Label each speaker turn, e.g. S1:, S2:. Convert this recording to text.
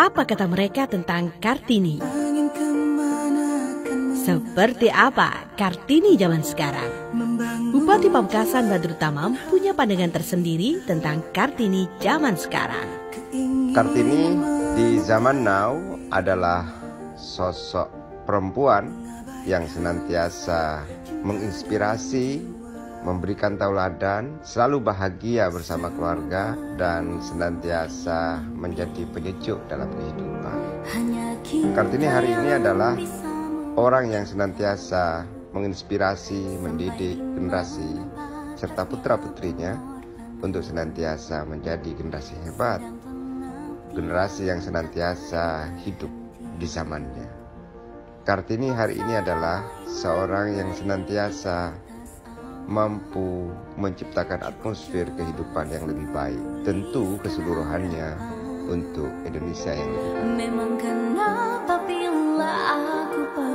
S1: Apa kata mereka tentang Kartini? Seperti apa Kartini zaman sekarang? Bupati Pamekasan Badrut Tamam punya pandangan tersendiri tentang Kartini zaman sekarang.
S2: Kartini di zaman now adalah sosok perempuan yang senantiasa menginspirasi, memberikan tauladan, selalu bahagia bersama keluarga, dan senantiasa menjadi penyejuk dalam kehidupan. Kartini hari ini adalah orang yang senantiasa menginspirasi, mendidik generasi serta putra-putrinya untuk senantiasa menjadi generasi hebat, generasi yang senantiasa hidup di zamannya. Kartini hari ini adalah seorang yang senantiasa mampu menciptakan atmosfer kehidupan yang lebih baik, tentu keseluruhannya untuk Indonesia yang lebih baik.
S3: Memang kenapa bila aku